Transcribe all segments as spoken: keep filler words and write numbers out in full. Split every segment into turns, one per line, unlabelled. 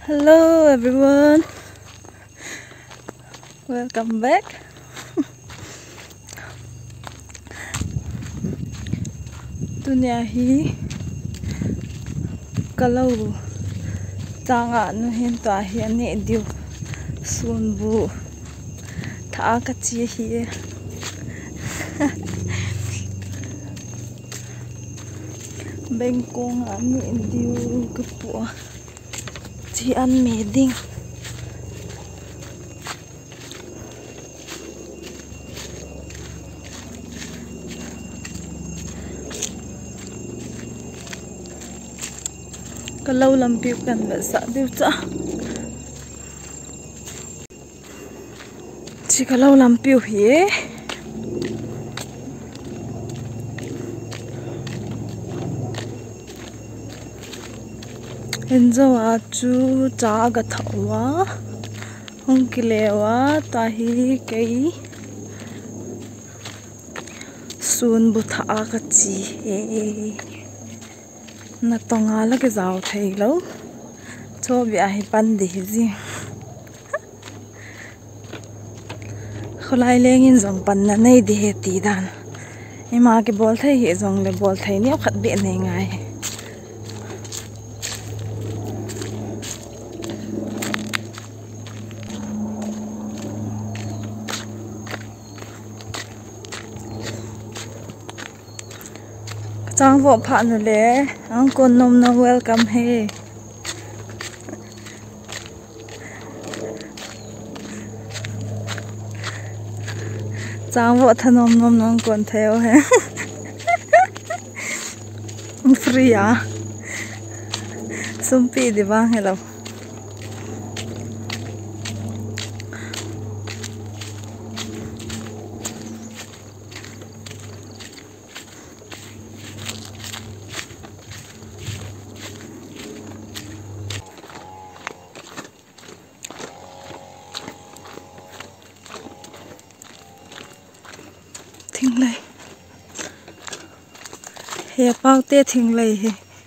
Hello everyone, welcome back. Dunia hi kalau tanga no hin ta hi ani diu sunbu tha ka chi hi bengkong ani diu ka pu chi an me ding kalau lampiu kan ba sa diu cha chi kalau lampiu hi enzo a chu cha ga thawa hong kilewa ta hi kei sun bu tha ka chi he na tonga la ke zau thei lo cho bi a hi pan de ji kholai lengin zong pan na nei de he ti dan ema ke bol thei hi zong le bol thei ni khat be nei ngai Chang vo pha nu le ang kon nom na welcome he Chang vo thanom nom nom kon theo he free ya sumpi di bang hello thing lei he pau te thing lei he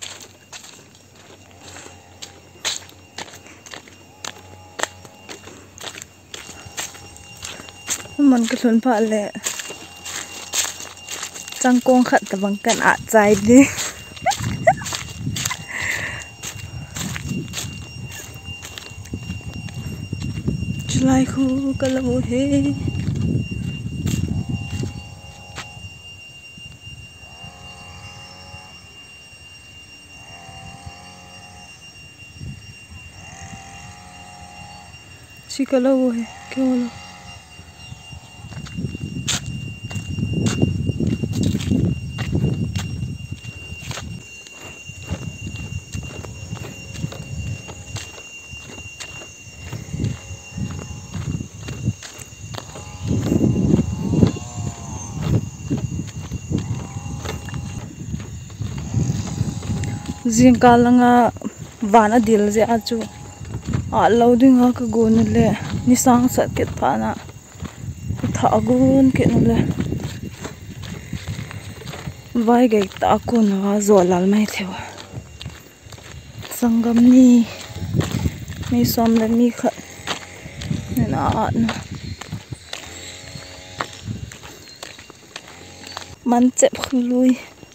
มันก็ลุ้นพอเลยจังกงขัดแต่บางกันอาใจดิจุลัยคู่กันละมูเฮชิคาละมูเฮเกี่ยวละZing kalanga vana dil je achu a loading ha ka gun le ni sang sat ket phana tha gun ke no le vai gai ta ku na zolal mai thewa sangam ni mi som le mi kha na na man chep khului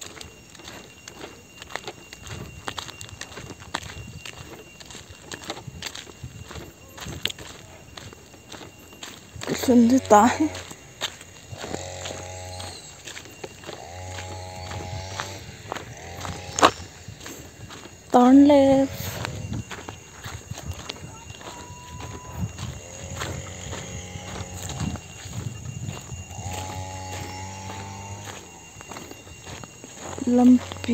Sundi tahi turn left lampi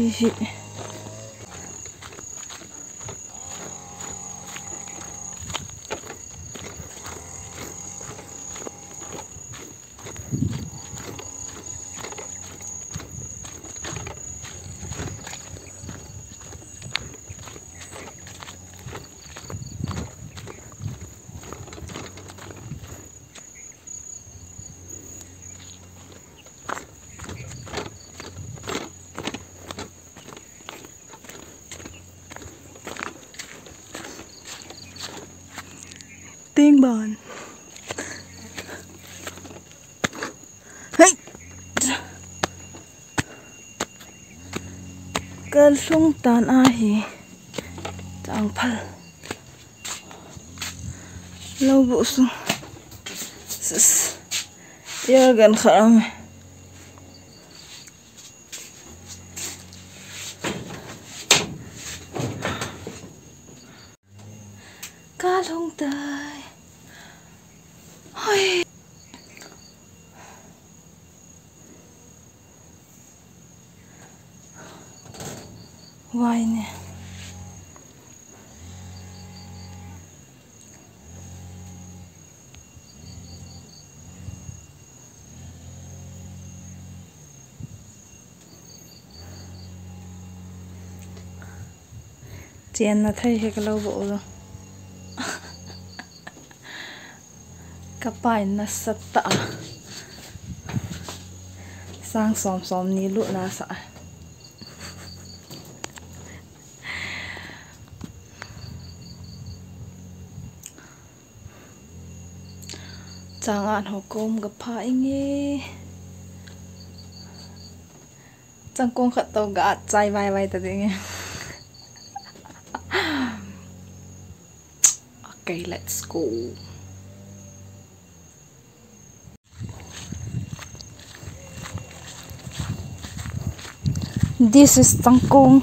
tiếng bàn hey cái lung tan a hi chẳng phal lâu bộ sung giờ gần khám cá lông tơi ôi vay nè chén là thấy cái lâu bộ rồi kapai na sata sang som som ni lu na sa jangan hukum kapai nge chẳng công khát tàu gạt chạy vai vai tadi nge okay, let's go. This is Tangkong.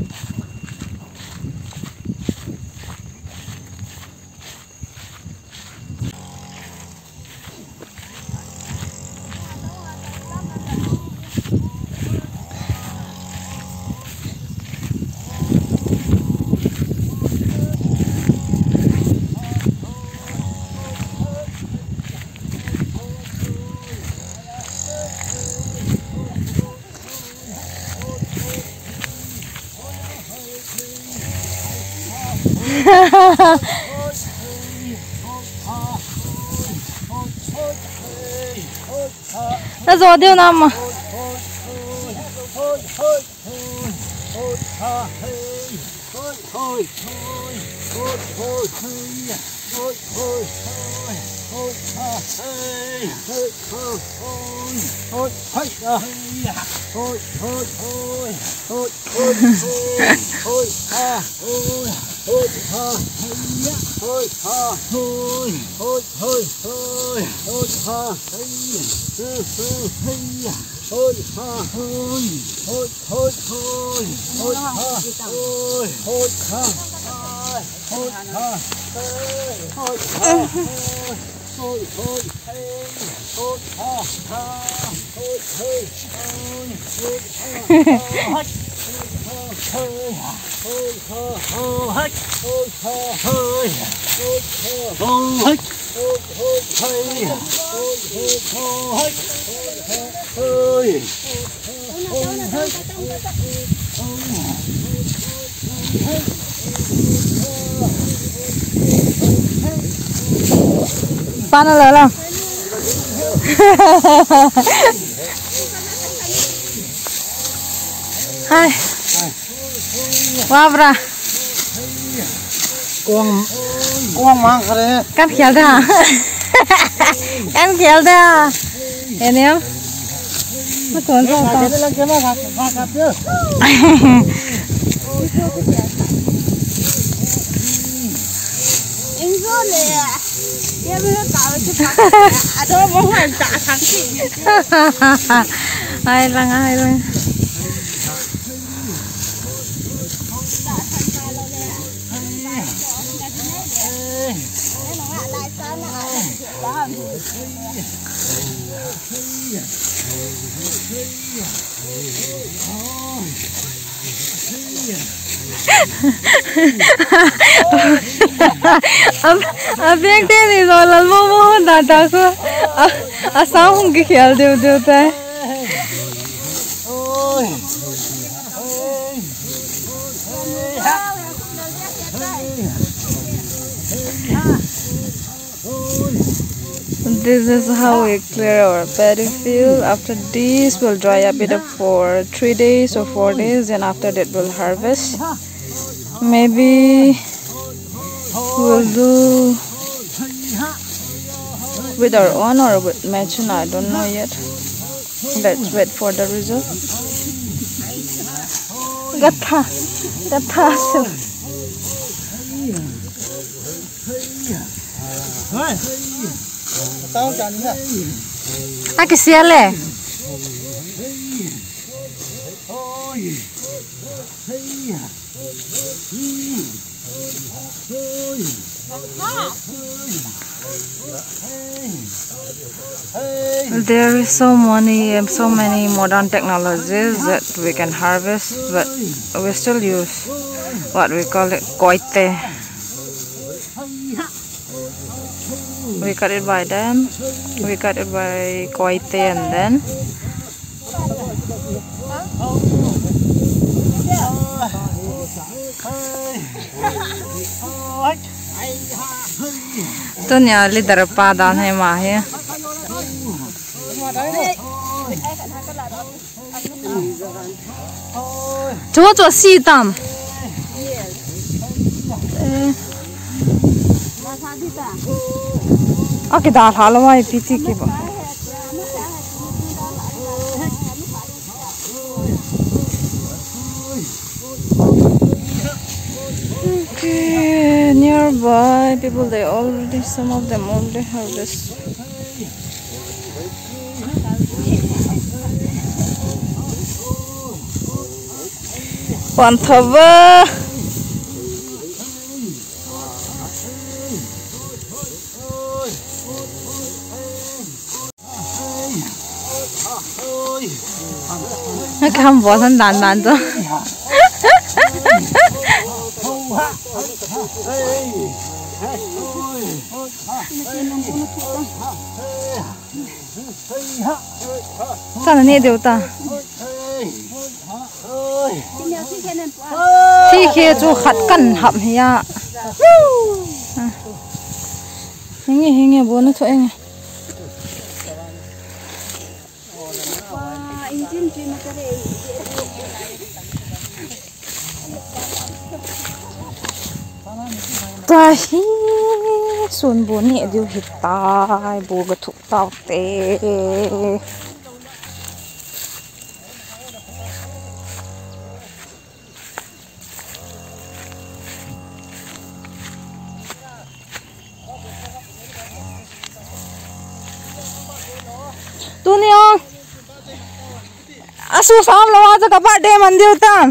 Nó gió tiêu năm mà Pana lỡ làm hai wabra
Kuang kuang mang kare
kan khel da kan khel da em em nó còn to to
lên cái nó phạt phạt phạt chứ
anh vô nè em mới tạo cho phạt à đó không phải trả thằng chị
hai lần hai lần अब अब देखते नहीं तो लल्मो मोह दादा को असाम हम के खेल दे देता है This is how we clear our paddy field. After this, we'll dry up it up for three days or four days, and after that, we'll harvest. Maybe we'll do with our own or with Machine, I don't know yet. Let's wait for the result. Gatha, gatha. À cái xe lẹ. There is so many, so many modern technologies that we can harvest, but we still use what we call it koite. We cut it by them. We cut it by koite, and then to nya leader pa dan hai ma he. Chúa chúa xì tầm. À cái đào thả lâu ai tí tí kì bả. Okay, nearby people, they already, some of them already harvest. One cover. Nó không bỏ thân đàn đàn thôi. Sao này đều ta? Thì kia chú khát cẩn hậm hi à. Hình như hình như bố nó thôi nghe. Ta hi sun bố nhẹ điều hít tai bố cái thục tao tê. Tu ni ong asu sam lo aja kapak de mandir tam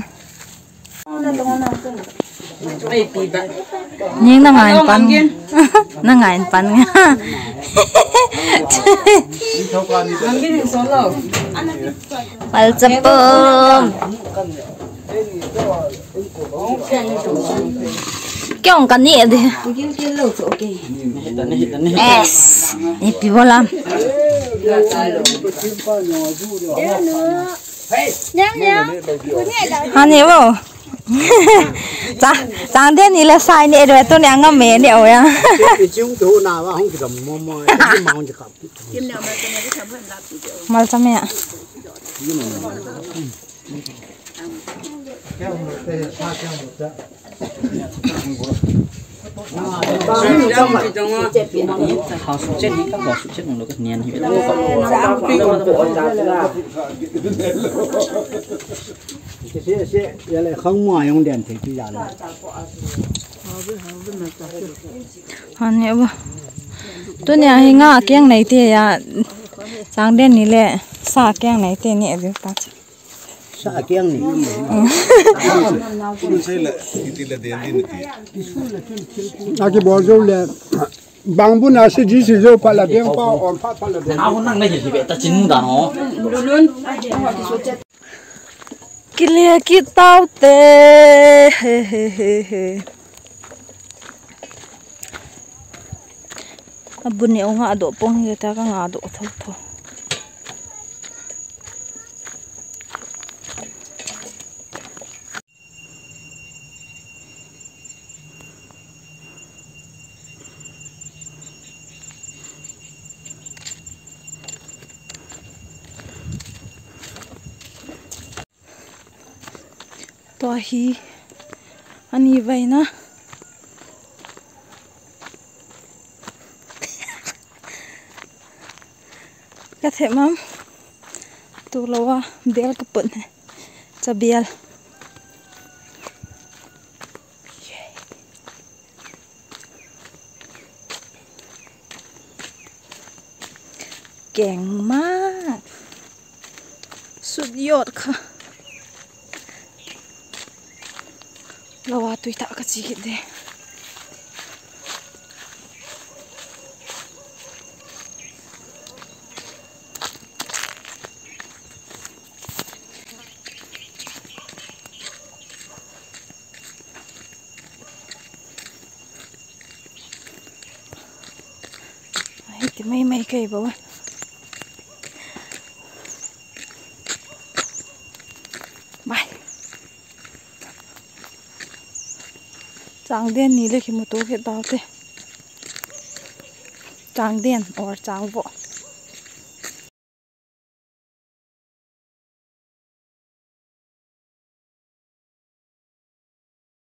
nhưng nó ngài pan nó ngài pan nha mal cepem Kyong kan ni de es ni pi bolam hani wo cha chang de ni la sai ni de to nyang ngam me ni o ya mal chame ya
hao sụt chết đi các bò sụt chết nó cái niên thì
cái này không mua用điện thì bây giờ là
han ne ba to nya hi nga kyang nei te ya chang den ni le sa kyang nei te ni bi ta
sa kyang ni à cái bò rau là bằng bún là sẽ chỉ sử dụng phải là tiếng bao on phát phải là tiếng
áo năng này thì bị ta chín đã nó
Kilia kitau te he he he he abun ni nga ado pong ye ta ka nga ado tho tho to hi ani vai na thế mắm tu lâu à béo cái bẩn này cho béoเก่งมากสุดยอดค่ะเราว่าตุยตะก็จีกิดเดที่ไม่ไม่เคยบอกว่าไปจางเดียนนี่เลยคิดมาตัวเห็ดดาวเต้จางเดียน or จางบ่